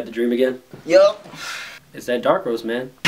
had the dream again? Yup. It's that dark roast, man.